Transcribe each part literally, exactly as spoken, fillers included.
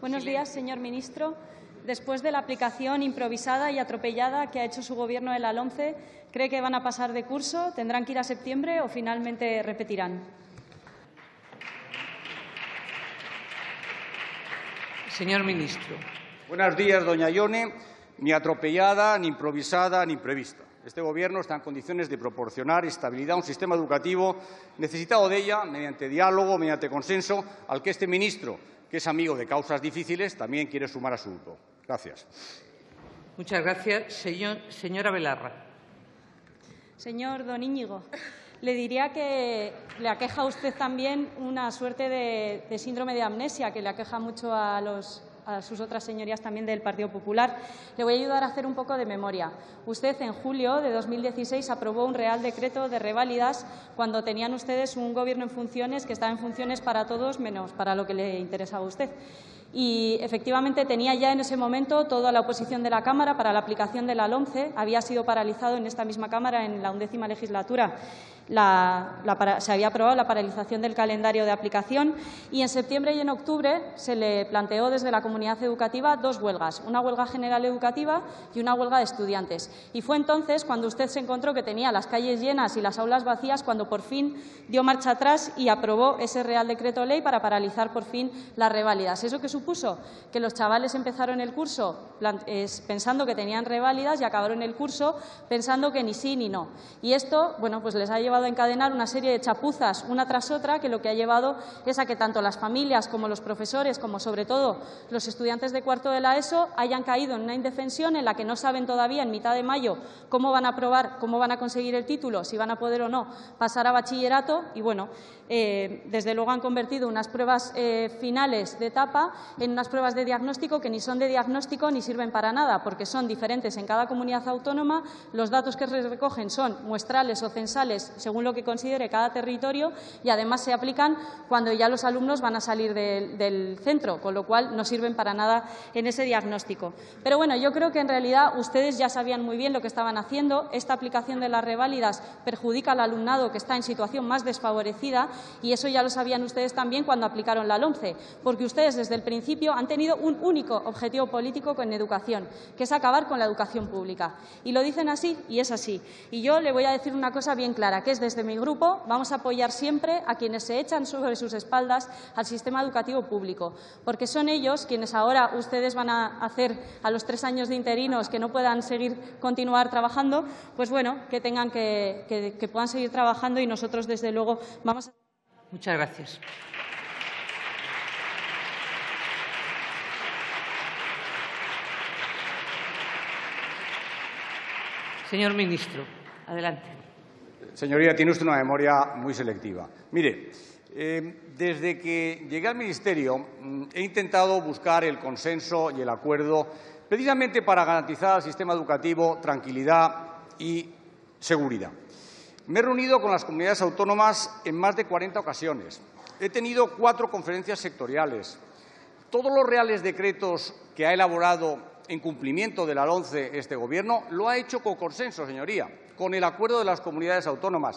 Buenos días, señor ministro. Después de la aplicación improvisada y atropellada que ha hecho su Gobierno de la LOMCE, ¿cree que van a pasar de curso, tendrán que ir a septiembre o finalmente repetirán? Señor ministro. Buenos días, doña Ione. Ni atropellada, ni improvisada, ni imprevista. Este Gobierno está en condiciones de proporcionar estabilidad a un sistema educativo necesitado de ella mediante diálogo, mediante consenso, al que este ministro, que es amigo de causas difíciles, también quiere sumar a su grupo. Gracias. Muchas gracias. Señor, señora Belarra. Señor don Íñigo, le diría que le aqueja a usted también una suerte de, de síndrome de amnesia que le aqueja mucho a los a sus otras señorías también del Partido Popular. Le voy a ayudar a hacer un poco de memoria. Usted, en julio de dos mil dieciséis, aprobó un Real Decreto de reválidas cuando tenían ustedes un Gobierno en funciones que estaba en funciones para todos menos para lo que le interesaba a usted. Y, efectivamente, tenía ya en ese momento toda la oposición de la Cámara para la aplicación de la LOMCE. Había sido paralizado en esta misma Cámara en la undécima legislatura. La, la, se había aprobado la paralización del calendario de aplicación y en septiembre y en octubre se le planteó desde la comunidad educativa dos huelgas, una huelga general educativa y una huelga de estudiantes. Y fue entonces cuando usted se encontró que tenía las calles llenas y las aulas vacías cuando por fin dio marcha atrás y aprobó ese Real Decreto Ley para paralizar por fin las reválidas. ¿Eso qué supuso? Que los chavales empezaron el curso pensando que tenían reválidas y acabaron el curso pensando que ni sí ni no. Y esto, bueno, pues les ha llevado a encadenar una serie de chapuzas una tras otra que lo que ha llevado es a que tanto las familias como los profesores, como sobre todo los estudiantes de cuarto de la ESO, hayan caído en una indefensión en la que no saben todavía en mitad de mayo cómo van a aprobar, cómo van a conseguir el título, si van a poder o no pasar a bachillerato y, bueno, eh, desde luego han convertido unas pruebas eh, finales de etapa en unas pruebas de diagnóstico que ni son de diagnóstico ni sirven para nada, porque son diferentes en cada comunidad autónoma, los datos que recogen son muestrales o censales según lo que considere cada territorio y, además, se aplican cuando ya los alumnos van a salir de, del centro, con lo cual no sirven para nada en ese diagnóstico. Pero, bueno, yo creo que en realidad ustedes ya sabían muy bien lo que estaban haciendo. Esta aplicación de las reválidas perjudica al alumnado que está en situación más desfavorecida y eso ya lo sabían ustedes también cuando aplicaron la LOMCE, porque ustedes desde el principio han tenido un único objetivo político con educación, que es acabar con la educación pública. Y lo dicen así y es así. Y yo le voy a decir una cosa bien clara, que es desde mi grupo vamos a apoyar siempre a quienes se echan sobre sus espaldas al sistema educativo público, porque son ellos quienes ahora ustedes van a hacer a los tres años de interinos que no puedan seguir continuar trabajando, pues bueno, que tengan que, que, que puedan seguir trabajando y nosotros desde luego vamos a. Muchas gracias. Señor ministro, adelante. Señoría, tiene usted una memoria muy selectiva. Mire, eh, desde que llegué al Ministerio mm, he intentado buscar el consenso y el acuerdo precisamente para garantizar al sistema educativo tranquilidad y seguridad. Me he reunido con las comunidades autónomas en más de cuarenta ocasiones. He tenido cuatro conferencias sectoriales. Todos los reales decretos que ha elaborado en cumplimiento de la LOMCE este Gobierno lo ha hecho con consenso, señoría, con el acuerdo de las comunidades autónomas.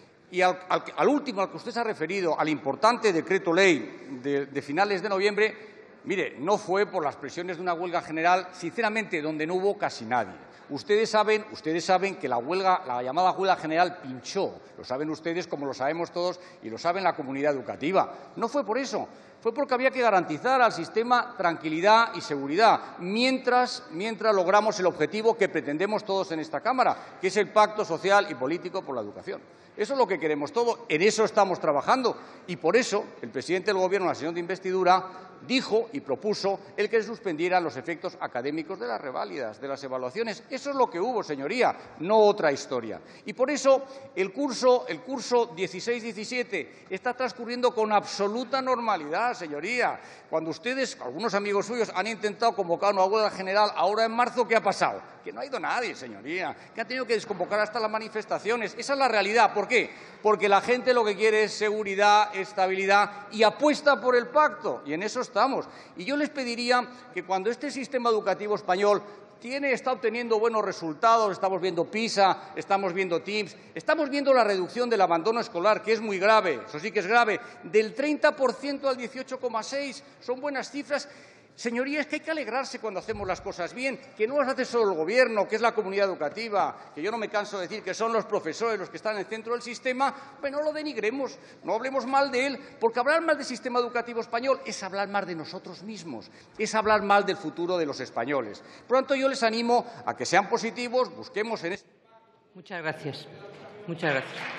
Y al, al, al último, al que usted se ha referido, al importante decreto ley de, de finales de noviembre, mire, no fue por las presiones de una huelga general, sinceramente, donde no hubo casi nadie. Ustedes saben, ustedes saben que la huelga, la llamada huelga general pinchó. Lo saben ustedes como lo sabemos todos y lo sabe la comunidad educativa. No fue por eso. Fue porque había que garantizar al sistema tranquilidad y seguridad, mientras, mientras logramos el objetivo que pretendemos todos en esta Cámara, que es el pacto social y político por la educación. Eso es lo que queremos todos, en eso estamos trabajando y por eso el presidente del Gobierno, en la sesión de investidura, dijo y propuso el que se suspendieran los efectos académicos de las reválidas, de las evaluaciones. Eso es lo que hubo, señoría, no otra historia. Y por eso el curso, el curso dieciséis diecisiete está transcurriendo con absoluta normalidad, señoría. Cuando ustedes, algunos amigos suyos, han intentado convocar una huelga general ahora en marzo, ¿qué ha pasado? Que no ha ido nadie, señoría, que han tenido que desconvocar hasta las manifestaciones. Esa es la realidad. ¿Por qué? Porque la gente lo que quiere es seguridad, estabilidad y apuesta por el pacto. Y en eso estamos. Y yo les pediría que cuando este sistema educativo español tiene, está obteniendo buenos resultados, estamos viendo PISA, estamos viendo TIMSS, estamos viendo la reducción del abandono escolar, que es muy grave, eso sí que es grave, del treinta por ciento al dieciocho coma seis por ciento, son buenas cifras. Señorías, que hay que alegrarse cuando hacemos las cosas bien, que no las hace solo el Gobierno, que es la comunidad educativa, que yo no me canso de decir que son los profesores los que están en el centro del sistema. Pues no lo denigremos, no hablemos mal de él, porque hablar mal del sistema educativo español es hablar mal de nosotros mismos, es hablar mal del futuro de los españoles. Por lo tanto, yo les animo a que sean positivos, busquemos en este... Muchas gracias. Muchas gracias.